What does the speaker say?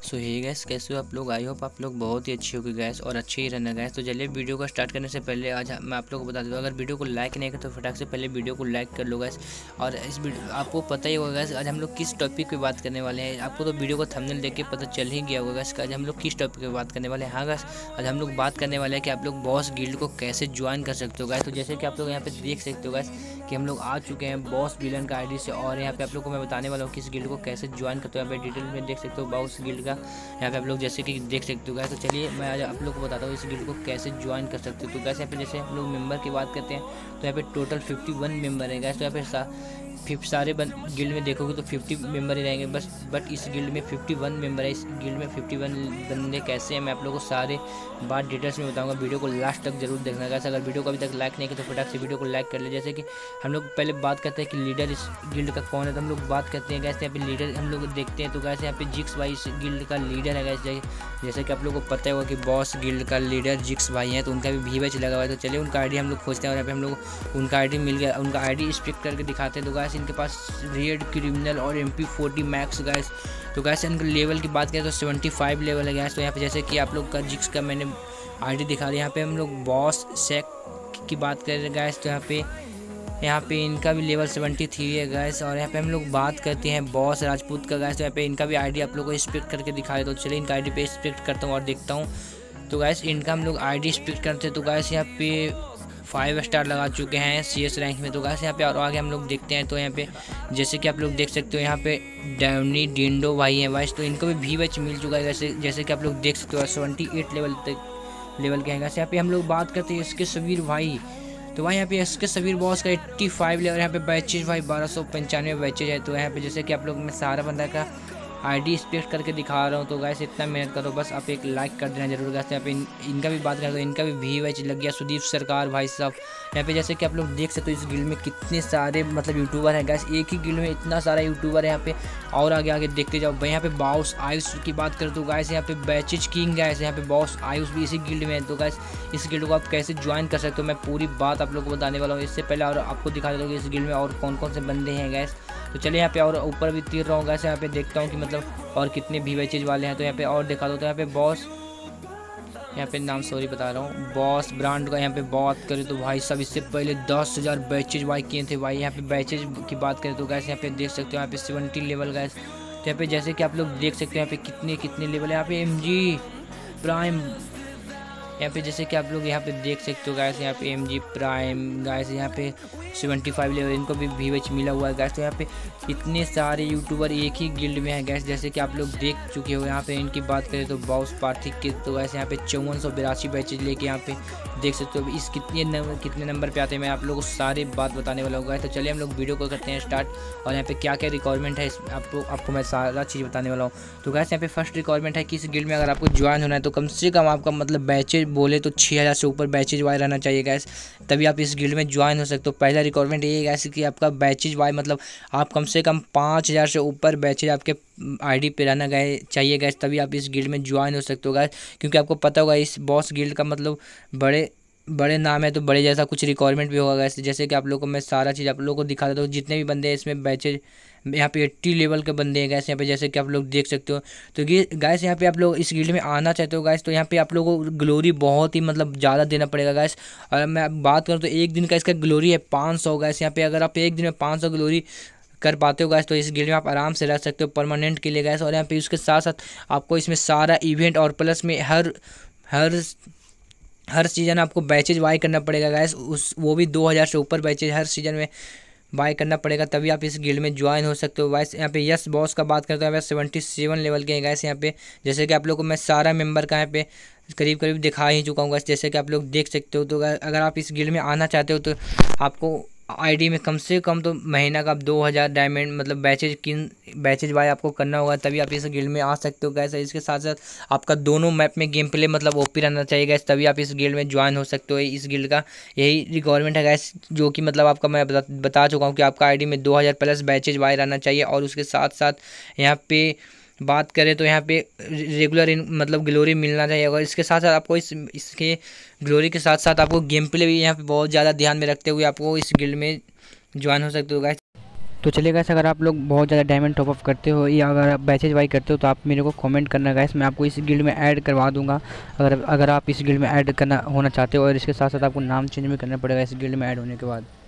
सो हे gas, कैसे हो आप लोग? आई होप आप लोग बहुत ही अच्छे हो गैस और अच्छे ही रहना गैस। तो चलिए वीडियो को स्टार्ट करने से पहले आज मैं आप लोगों को बता दूँ, अगर वीडियो को लाइक नहीं करें तो फटाक से पहले वीडियो को लाइक कर लो गैस। और इस वीडियो आपको पता ही होगा गैस, आज हम लोग किस टॉपिक पे बात करने वाले हैं। आपको तो वीडियो को थंबनेल देख के पता चल ही गया होगा गैस, आज हम लोग किस टॉपिक पे बात करने वाले हैं। हाँ गैस, आज हम लोग बात करने वाले हैं कि आप लोग बॉस गिल्ड को कैसे ज्वाइन कर सकते हो गैस। तो जैसे कि आप लोग यहाँ पे देख सकते हो गैस कि हम लोग आ चुके हैं बॉस विलन का आईडी से, और यहाँ पे आप लोग को मैं बताने वाला हूँ किस गिल्ड को कैसे ज्वाइन करते हो। यहाँ पे डिटेल में देख सकते हो बॉस गिल्ड का, यहाँ पे आप लोग जैसे कि देख सकते हो गैस। तो चलिए मैं आज आप लोग को बताता हूँ इस गिल्ड को कैसे ज्वाइन कर सकते हो। तो गैस यहाँ पे जैसे हम लोग मेंबर की बात करते हैं तो यहाँ पे टोटल 51 मेंबर है गैस। तो यहाँ पे सारे गिल्ड में देखोगे तो 50 मेंबर ही रहेंगे बस, बट इस गिल्ड में 51 मेंबर है। इस गिल्ड में 51 बंदे कैसे हैं मैं आप लोगों को सारे बात डिटेल्स में बताऊंगा। वीडियो को लास्ट तक जरूर देखना गैस। अगर वीडियो को अभी तक लाइक नहीं किया तो फटाक से वीडियो को लाइक कर ले। जैसे कि हम लोग पहले बात करते हैं कि लीडर इस गिल्ड का कौन है, तो हम लोग बात करते हैं गैस यहाँ पे लीडर हम लोग देखते हैं। तो गैस यहाँ पे जिक्स भाई इस गिल्ड का लीडर है गैस। जैसे कि आप लोग को पता होगा कि बॉस गिल्ड का लीडर जिक्स भाई हैं, तो उनका भी VWatch लगा हुआ है। तो चलिए उनका आईडी हम लोग खोजते हैं और यहाँ पे हम लोग उनका आईडी मिल गया। उनका आईडी स्पिक करके दिखाते हैं। तो गैस इनके पास रेड क्रिमिनल और MP40 मैक्स गैस। तो गैस इनके लेवल की बात करें तो 75 लेवल है गैस। तो यहाँ पे जैसे कि आप लोग का जिक्स का मैंने आईडी दिखा दिया। यहाँ पे हम लोग बॉस सेक की बात कर रहे हैं गैस। तो यहाँ पे इनका भी लेवल 73 है गैस। और यहाँ पे हम लोग बात करते हैं बॉस राजपूत का गैस। तो यहाँ पे इनका भी आईडी आप लोग को स्पिक करके दिखा दे। तो चलिए इनका आईडी पे स्पिक करता हूँ और देखता हूँ। तो गैस इनका हम लोग आईडी स्पिक करते हैं। तो गैस यहाँ पे 5 स्टार लगा चुके हैं CS रैंक में। तो गैस यहाँ पे और आगे हम लोग देखते हैं। तो यहाँ पे जैसे कि आप लोग देख सकते हो यहाँ पे डैवनी डिंडो भाई हैं गैस। तो इनको भी VWatch मिल चुका है जैसे कि आप लोग देख सकते हो 78 लेवल के हैं गैस। यहाँ पे हम लोग बात करते हैं इसके सबीर भाई। तो भाई यहाँ पे इसके सबीर बॉस का 85 लेवल। यहाँ पे बैचेज भाई 1295 बैचेज है। तो यहाँ पे जैसे कि आप लोग मैं सारा बंदा का आईडी स्पेक्ट करके दिखा रहा हूँ। तो गैस इतना मेहनत करो, बस आप एक लाइक कर देना जरूर गैस। यहाँ पे इनका भी बात करें तो इनका भी VWatch लग गया, सुदीप सरकार भाई साहब। यहाँ पे जैसे कि आप लोग देख सकते हो इस गिल्ड में कितने सारे मतलब यूट्यूबर हैं गैस। एक ही गिल्ड में इतना सारा यूट्यूबर है यहाँ पे। और आगे आगे देखते जाओ भाई। यहाँ पे बॉस आयुष की बात करें तो गैस यहाँ पे बैचेज किंग गैस। यहाँ पे बॉस आयुष भी इसी गिल्ड में है। तो गैस इस गिल्ड को आप कैसे ज्वाइन कर सकते हो मैं पूरी बात आप लोग को बताने वाला हूँ। इससे पहले और आपको दिखा देता हूँ कि इस गिल्ड में और कौन कौन से बंदे हैं गैस। तो चलिए यहाँ पे और ऊपर भी तीर रहा हूँ गैस। यहाँ पे देखता हूँ कि मतलब और कितने VWatch वाले हैं। तो यहाँ पे और दिखा दो। तो यहाँ पे बॉस, यहाँ पे नाम सॉरी बता रहा हूँ, बॉस ब्रांड का यहाँ पे बात करें तो भाई साहब इससे पहले 10,000 बैचेज भाई किए थे भाई। यहाँ पे बैचेज की बात करें तो गैस यहाँ पे देख सकते हो यहाँ पे 70 लेवल गैस। तो यहाँ पे जैसे कि आप लोग देख सकते हो यहाँ पे कितने लेवल है। यहाँ पे MG प्राइम, यहाँ पे जैसे कि आप लोग यहाँ पे देख सकते हो गैस। यहाँ पे MG प्राइम गैस, यहाँ पे 75 लेवल, इनको भी VWatch मिला हुआ है गैस। तो यहाँ पे इतने सारे यूट्यूबर एक ही गिल्ड में हैं गैस, जैसे कि आप लोग देख चुके हो। यहाँ पे इनकी बात करें तो बॉस पार्थिक के तो गैस यहाँ पे 5482 बैचेज लेके यहाँ पे देख सकते हो। इस कितने नंबर पे आते हैं मैं आप लोगों को सारी बात बताने वाला होगा। तो चलिए हम लोग वीडियो को करते हैं स्टार्ट। और यहाँ पे क्या क्या रिक्वायरमेंट है आपको मैं सारा चीज़ बताने वाला हूँ। तो गैस यहाँ पे फर्स्ट रिक्वायरमेंट है कि इस गिल्ड में अगर आपको ज्वाइन होना है तो कम से कम आपका मतलब बैचेज बोले तो 6000 से ऊपर बैचेज वाई रहना चाहिए गैस, तभी आप इस गिल्ड में ज्वाइन हो सकते हो। पहला रिक्वायरमेंट ये है गैस कि आपका बैचेज वाई मतलब आप कम से कम 5000 से ऊपर बैचेज आपके आईडी पे रहना चाहिए गैस, तभी आप इस गिल्ड में ज्वाइन हो सकते हो गैस। क्योंकि आपको पता होगा इस बॉस गिल्ड का मतलब बड़े नाम है तो बड़े जैसा कुछ रिक्वायरमेंट भी होगा गैस। जैसे कि आप लोगों को मैं सारा चीज़ आप लोगों को दिखा देता हूँ। जितने भी बंदे हैं इसमें बैचेज यहाँ पे 80 लेवल के बंदे हैं गैस। यहाँ पे जैसे कि आप लोग देख सकते हो। तो गैस यहाँ पे आप लोग इस गिल्ड में आना चाहते हो गैस तो यहाँ पे आप लोगों को ग्लोरी बहुत ही मतलब ज़्यादा देना पड़ेगा गैस। और मैं बात करूँ तो एक दिन का इसका ग्लोरी है 500 गैस। यहाँ पे अगर आप एक दिन में 500 ग्लोरी कर पाते हो गैस तो इस गिल्ड में आप आराम से रह सकते हो परमानेंट के लिए गैस। और यहाँ पे उसके साथ साथ आपको इसमें सारा इवेंट और प्लस में हर सीज़न आपको बैचेज बाई करना पड़ेगा गैस। वो भी 2000 से ऊपर बैचेज हर सीज़न में बाई करना पड़ेगा, तभी आप इस गिल्ड में ज्वाइन हो सकते हो गैस। यहाँ पे यस बॉस का बात करते हैं 77 लेवल के हैं गैस। यहाँ पे जैसे कि आप लोग को मैं सारा मेंबर का यहाँ पे करीब करीब दिखा ही चुका हूँ गैस, जैसे कि आप लोग देख सकते हो। तो अगर आप इस गिल्ड में आना चाहते हो तो आपको आईडी में कम से कम तो महीना का 2000 डायमंड मतलब बैचेज बाय आपको करना होगा, तभी आप इस गिल्ड में आ सकते हो गैस। इसके साथ साथ आपका दोनों मैप में गेम प्ले मतलब ओपी रहना चाहिए गैस, तभी आप इस गिल्ड में ज्वाइन हो सकते हो। इस गिल्ड का यही रिक्वायरमेंट है गैस, जो कि मतलब आपका मैं बता चुका हूँ कि आपका आईडी में 2000 प्लस बैचेज बाय रहना चाहिए। और उसके साथ साथ यहाँ पे बात करें तो यहाँ पे रेगुलर मतलब ग्लोरी मिलना चाहिए। और इसके साथ साथ आपको इसके ग्लोरी के साथ साथ आपको गेम प्ले भी यहाँ पे बहुत ज़्यादा ध्यान में रखते हुए आपको इस गिल्ड में ज्वाइन हो सकते हो गाइस। तो चलिए गैस, अगर आप लोग बहुत ज़्यादा डायमंड टॉपअप करते हो या अगर आप बैचेज बाई करते हो तो आप मेरे को कमेंट करना गैस, मैं आपको इस गिल्ड में ऐड करवा दूंगा। अगर आप इस गिल्ड में ऐड करना होना चाहते हो, और इसके साथ साथ आपको नाम चेंज भी करना पड़ेगा इस गिल्ड में ऐड होने के बाद।